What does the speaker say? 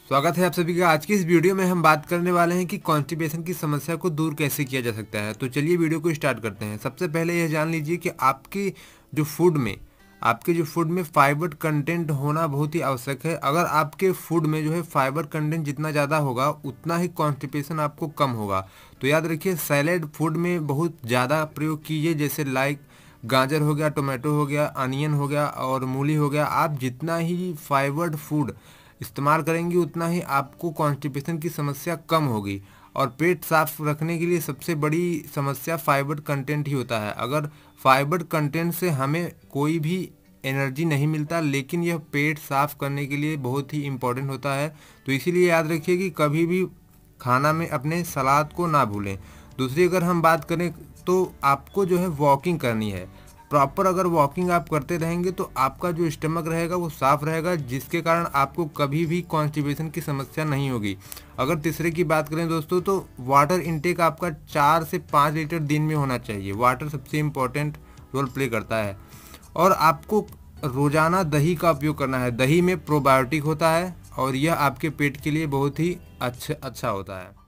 स्वागत है आप सभी का। आज की इस वीडियो में हम बात करने वाले हैं कि कॉन्स्टिपेशन की समस्या को दूर कैसे किया जा सकता है। तो चलिए वीडियो को स्टार्ट करते हैं। सबसे पहले यह जान लीजिए कि आपके जो फूड में फाइबर कंटेंट होना बहुत ही आवश्यक है। अगर आपके फूड में जो है फाइबर कंटेंट जितना ज़्यादा होगा उतना ही कॉन्स्टिपेशन आपको कम होगा। तो याद रखिए, सैलेड फूड में बहुत ज़्यादा प्रयोग कीजिए, जैसे लाइक गाजर हो गया, टोमेटो हो गया, अनियन हो गया और मूली हो गया। आप जितना ही फाइबर्ड फूड इस्तेमाल करेंगे उतना ही आपको कॉन्स्टिपेशन की समस्या कम होगी। और पेट साफ रखने के लिए सबसे बड़ी समस्या फाइबर कंटेंट ही होता है। अगर फाइबर कंटेंट से हमें कोई भी एनर्जी नहीं मिलता, लेकिन यह पेट साफ करने के लिए बहुत ही इम्पोर्टेंट होता है। तो इसीलिए याद रखिए कि कभी भी खाना में अपने सलाद को ना भूलें। दूसरी अगर हम बात करें तो आपको जो है वॉकिंग करनी है। प्रॉपर अगर वॉकिंग आप करते रहेंगे तो आपका जो स्टमक रहेगा वो साफ रहेगा, जिसके कारण आपको कभी भी कॉन्स्टिपेशन की समस्या नहीं होगी। अगर तीसरे की बात करें दोस्तों, तो वाटर इनटेक आपका 4 से 5 लीटर दिन में होना चाहिए। वाटर सबसे इम्पोर्टेंट रोल प्ले करता है। और आपको रोज़ाना दही का उपयोग करना है। दही में प्रोबायोटिक होता है और यह आपके पेट के लिए बहुत ही अच्छा होता है।